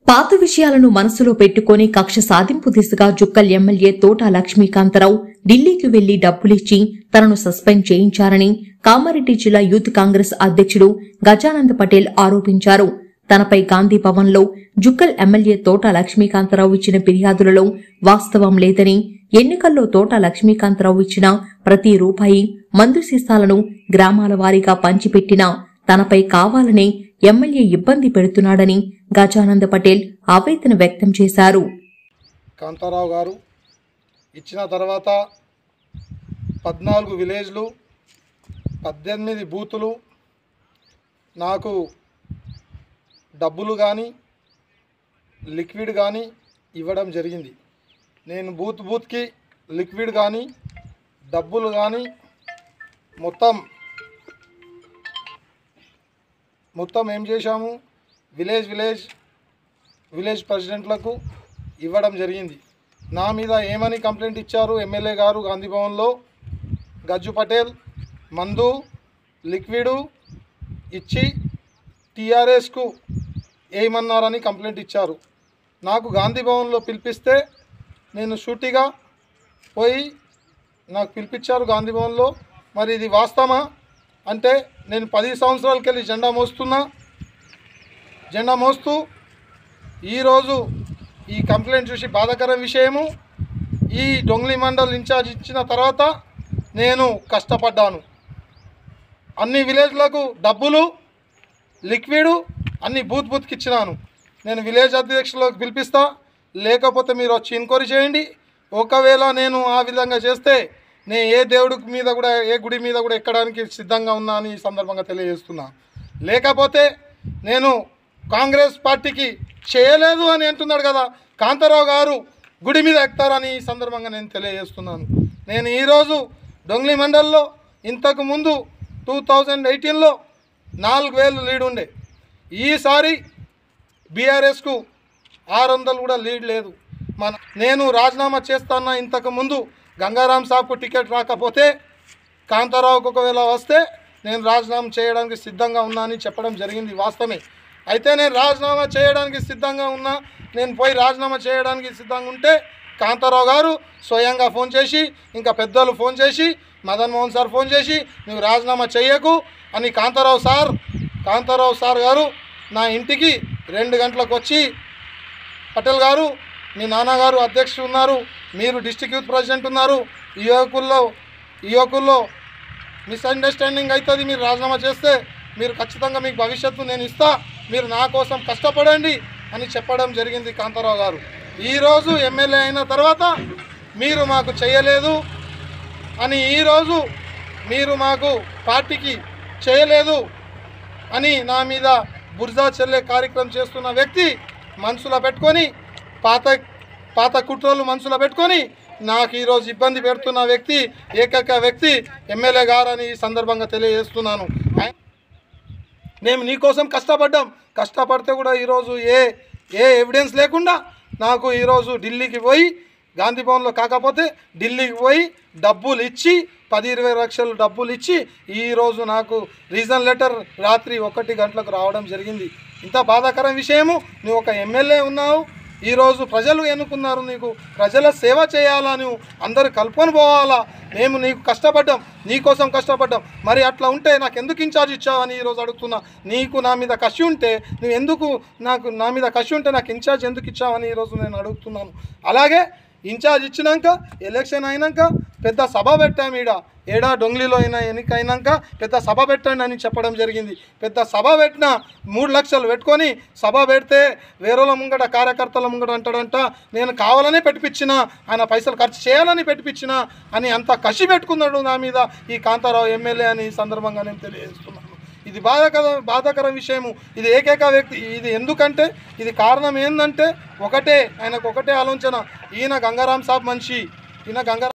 పాత విషయాలను మనసులో పెట్టుకుని కక్ష సాధింపు దిశగా జుక్కల్ ఎమ్మెల్యే తోట లక్ష్మీకాంతరావు ఢిల్లీకి వెళ్లి డబ్బులిచ్చి తనను సస్పెండ్ చేయించారని కామారెడ్డి జిల్లా యూత్ కాంగ్రెస్ అధ్యక్షుడు గజానంద్ పటేల్ ఆరోపించారు. తనపై గాంధీ భవన్లో జుక్కల్ ఎమ్మెల్యే తోట లక్ష్మీకాంతరావు ఇచ్చిన ఫిర్యాదులలో వాస్తవం లేదని, ఎన్నికల్లో తోట లక్ష్మీకాంతరావు ఇచ్చిన ప్రతి రూపాయి మందు సీసాలను గ్రామాల వారీగా పంచిపెట్టినా తనపై కావాలనే ఎమ్మెల్యే ఇబ్బంది పెడుతున్నాడని గజానంద్ పటేల్ ఆవేదన వ్యక్తం చేశారు. కాంతారావు గారు ఇచ్చిన తర్వాత 14 విలేజ్లు 18 బూతులు నాకు డబ్బులు కానీ లిక్విడ్ కానీ ఇవ్వడం జరిగింది. నేను బూత్కి లిక్విడ్ కానీ డబ్బులు కానీ మొత్తం ఏం చేశాము, విలేజ్ ప్రెసిడెంట్లకు ఇవ్వడం జరిగింది. నా మీద ఏమని కంప్లైంట్ ఇచ్చారు ఎమ్మెల్యే గారు గాంధీ భవన్లో, గజ్జు పటేల్ మందు లిక్విడు ఇచ్చి టీఆర్ఎస్కు ఏమన్నారని కంప్లైంట్ ఇచ్చారు. నాకు గాంధీ భవన్లో పిలిపిస్తే నేను షూటిగా పోయి నాకు పిలిపించారు గాంధీ భవన్లో. మరి ఇది వాస్తవమా అంటే, నేను 10 సంవత్సరాలకెళ్ళి జెండా మోస్తూ ఈరోజు ఈ కంప్లైంట్ చూసి బాధాకరం విషయము, ఈ డొంగ్లీ మండల్ ఇన్ఛార్జ్ ఇచ్చిన తర్వాత నేను కష్టపడ్డాను. అన్ని విలేజ్లకు డబ్బులు లిక్విడ్ అన్ని బూత్కి ఇచ్చినాను. నేను విలేజ్ అధ్యక్షులకు పిలిపిస్తా, లేకపోతే మీరు వచ్చి ఎంక్వైరీ చేయండి. ఒకవేళ నేను ఆ విధంగా చేస్తే నేను ఏ దేవుడి మీద కూడా ఏ గుడి మీద కూడా ఎక్కడానికి సిద్ధంగా ఉన్నా అని ఈ సందర్భంగా తెలియజేస్తున్నా. లేకపోతే నేను కాంగ్రెస్ పార్టీకి చేయలేదు అని అంటున్నాడు కదా కాంతారావు గారు, గుడి మీద ఎక్కుతారని ఈ సందర్భంగా నేను తెలియజేస్తున్నాను. నేను ఈరోజు డొంగ్లీ మండల్లో ఇంతకు ముందు 2018లో 4000 లీడ్ ఉండే, ఈసారి బీఆర్ఎస్కు 600 కూడా లీడ్ లేదు. నేను రాజీనామా చేస్తాను. ఇంతకు ముందు గంగారాం సాబ్కు టికెట్ రాకపోతే కాంతారావుకు ఒకవేళ వస్తే నేను రాజీనామా చేయడానికి సిద్ధంగా ఉన్నా అని చెప్పడం జరిగింది, వాస్తవమే. అయితే నేను రాజీనామా చేయడానికి సిద్ధంగా ఉన్నా, నేను పోయి రాజీనామా చేయడానికి సిద్ధంగా ఉంటే కాంతారావు గారు స్వయంగా ఫోన్ చేసి, ఇంకా పెద్దలు ఫోన్ చేసి, మదన్ మోహన్ సార్ ఫోన్ చేసి, నువ్వు రాజీనామా చేయకు అని కాంతారావు సార్ గారు నా ఇంటికి 2 గంటలకు వచ్చి, పటేల్ గారు మీ నాన్నగారు అధ్యక్షుడు ఉన్నారు, మీరు డిస్ట్రిక్ట్ యూత్ ప్రెసిడెంట్ ఉన్నారు, ఈ యువకుల్లో మిస్అండర్స్టాండింగ్ అవుతుంది, మీరు రాజీనామా చేస్తే మీరు ఖచ్చితంగా మీకు భవిష్యత్తు నేను ఇస్తా, మీరు నా కోసం కష్టపడండి అని చెప్పడం జరిగింది కాంతారావు గారు. ఈరోజు ఎమ్మెల్యే అయిన తర్వాత మీరు మాకు చేయలేదు అని, ఈరోజు మీరు మాకు పార్టీకి చేయలేదు అని నా మీద బుర్జా చెల్లె కార్యక్రమం చేస్తున్న వ్యక్తి మనసులో పెట్టుకొని, పాత కుట్రలు మనసులో పెట్టుకొని నాకు ఈరోజు ఇబ్బంది పెడుతున్న ఏకైక వ్యక్తి ఎమ్మెల్యే గారు అని ఈ సందర్భంగా తెలియజేస్తున్నాను. మేము నీకోసం కష్టపడితే కూడా ఈరోజు ఏ ఎవిడెన్స్ లేకుండా నాకు ఈరోజు ఢిల్లీకి పోయి, గాంధీ భవన్లో కాకపోతే ఢిల్లీకి పోయి డబ్బులు ఇచ్చి 10-20 లక్షలు డబ్బులు ఇచ్చి ఈరోజు నాకు రీజన్ లెటర్ రాత్రి 1 గంటలకు రావడం జరిగింది. ఇంత బాధాకరం విషయము. నువ్వు ఒక ఎమ్మెల్యే ఉన్నావు, ఈరోజు ప్రజలు ఎన్నుకున్నారు, నీకు ప్రజల సేవ చేయాలా, నువ్వు అందరు కలుపుకొని పోవాలా, మేము నీకు కష్టపడ్డాం, నీకోసం కష్టపడ్డాం, మరి అట్లా ఉంటే నాకు ఎందుకు ఇన్ఛార్జ్ ఇచ్చావని ఈరోజు అడుగుతున్నా. నీకు నా మీద కసి ఉంటే నా మీద కసి ఉంటే నాకు ఇన్ఛార్జ్ ఎందుకు ఇచ్చావని ఈరోజు నేను అడుగుతున్నాను. అలాగే ఇన్ఛార్జ్ ఇచ్చినాక ఎలక్షన్ అయినాక పెద్ద సభ పెట్టాము, ఏడా డొంగ్లీలో ఎన్నిక అయినాక పెద్ద సభ పెట్టండి అని చెప్పడం జరిగింది. పెద్ద సభ పెట్టిన 3 లక్షలు పెట్టుకొని సభ పెడితే వేరేల ముంగట కార్యకర్తల ముంగట అంటాడంట, నేను కావాలనే పెట్టిపించిన, ఆయన పైసలు ఖర్చు చేయాలని పెట్టిపించిన అని అంత కసి పెట్టుకున్నాడు నా మీద ఈ కాంతారావు ఎమ్మెల్యే అని ఈ సందర్భంగా నేను తెలియజేస్తున్నాను. ఇది బాధాకర విషయము. ఇది ఏకైక వ్యక్తి. ఇది ఎందుకంటే ఇది కారణం ఏంటంటే ఆయనకు ఒకటే ఆలోచన, ఈయన గంగారాం సాబ్ మనిషి,